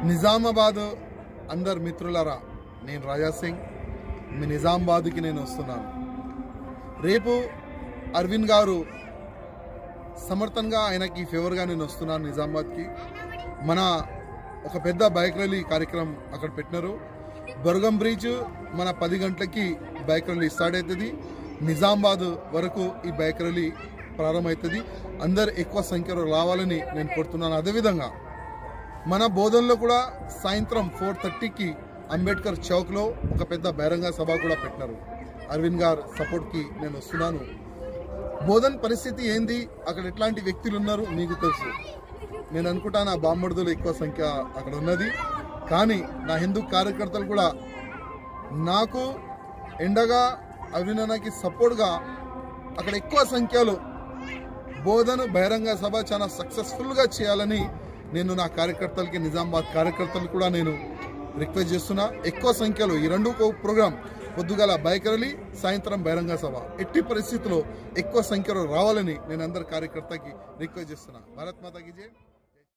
నిజామాబాద్ అందరు మిత్రులారా, నేను రాజా సింగ్, మీ నిజామాబాద్కి నేను వస్తున్నాను. రేపు అరవింద్ గారు సమర్థంగా ఆయనకి ఫేవర్గా నేను వస్తున్నాను నిజామాబాద్కి. మన ఒక పెద్ద బైక్ ర్యాలీ కార్యక్రమం అక్కడ పెట్టినారు. బొరగం బ్రిడ్జ్ మన 10 గంటలకి బైక్ ర్యాలీ స్టార్ట్ అవుతుంది. నిజామాబాద్ వరకు ఈ బైక్ ర్యాలీ ప్రారంభమవుతుంది. అందరు ఎక్కువ సంఖ్యలో రావాలని నేను కోరుతున్నాను. అదేవిధంగా మన బోధనలో కూడా సాయంత్రం 4:30కి అంబేద్కర్ చౌక్లో ఒక పెద్ద బహిరంగ సభ కూడా పెట్టినారు. అరవింద్ గారు సపోర్ట్కి నేను వస్తున్నాను. బోధన పరిస్థితి ఏంది, అక్కడ ఎట్లాంటి వ్యక్తులు ఉన్నారు మీకు తెలుసు. నేను అనుకుంటాను ఆ బాంబర్దులు ఎక్కువ సంఖ్య అక్కడ ఉన్నది. కానీ నా హిందూ కార్యకర్తలు కూడా నాకు ఎండగా అరవింద్ అన్నకి సపోర్ట్గా అక్కడ ఎక్కువ సంఖ్యలో బోధన బహిరంగ సభ చాలా సక్సెస్ఫుల్గా చేయాలని నేను నా కార్యకర్తలకి, నిజామాబాద్ కార్యకర్తలు కూడా నేను రిక్వెస్ట్ చేస్తున్నా. ఎక్కువ సంఖ్యలో ఈ రెండు ప్రోగ్రాం, పొద్దుగాల బైక్ ర్యాలీ, సాయంత్రం బహిరంగ సభ, ఎట్టి పరిస్థితుల్లో ఎక్కువ సంఖ్యలో రావాలని నేను అందరి కార్యకర్తకి రిక్వెస్ట్ చేస్తున్నా. భారత్ మాతాకి జై.